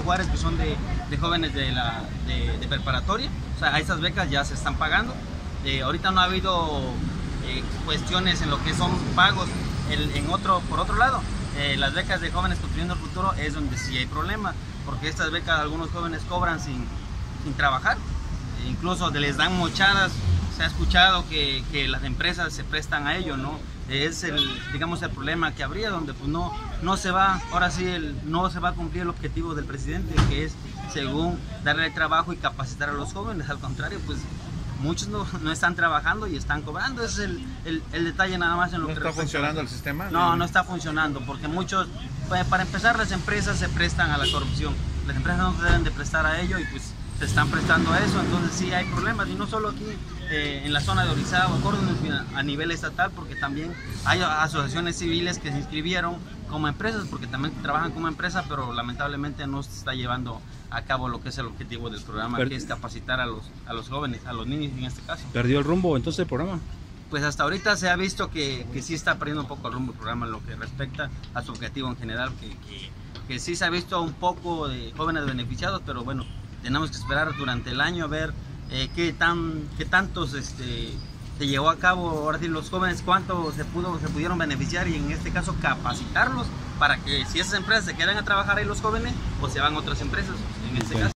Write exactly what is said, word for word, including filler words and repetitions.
Juárez, que son de, de jóvenes de, la, de, de preparatoria. O sea, a esas becas ya se están pagando. Eh, ahorita no ha habido eh, cuestiones en lo que son pagos. El, en otro, por otro lado, eh, las becas de jóvenes construyendo el futuro es donde sí hay problemas, porque estas becas algunos jóvenes cobran sin, sin trabajar, e incluso les dan mochadas. Se ha escuchado que, que las empresas se prestan a ello, ¿no? Es el, digamos, el problema que habría, donde pues no, no se va, ahora sí, el, no se va a cumplir el objetivo del presidente, que es, según, darle trabajo y capacitar a los jóvenes. Al contrario, pues muchos no, no están trabajando y están cobrando. Ese es el, el, el detalle nada más en lo ¿No que está respecta. funcionando el sistema? No, no está funcionando, porque muchos, para empezar, las empresas se prestan a la corrupción. Las empresas no se deben de prestar a ello y pues se están prestando a eso, entonces sí hay problemas, y no solo aquí eh, en la zona de Orizaba, a nivel estatal, porque también hay asociaciones civiles que se inscribieron como empresas, porque también trabajan como empresa, pero lamentablemente no se está llevando a cabo lo que es el objetivo del programa, Pero, que es capacitar a los, a los jóvenes, a los niños en este caso. ¿Perdió el rumbo entonces el programa? Pues hasta ahorita se ha visto que, que sí está perdiendo un poco el rumbo el programa en lo que respecta a su objetivo en general, que, que, que sí se ha visto un poco de jóvenes beneficiados, pero bueno, tenemos que esperar durante el año a ver eh, qué, tan, qué tantos este, se llevó a cabo, ahora sí, los jóvenes, cuánto se, pudo, se pudieron beneficiar, y en este caso capacitarlos para que si esas empresas se quedan a trabajar ahí los jóvenes, o se van a otras empresas en este caso.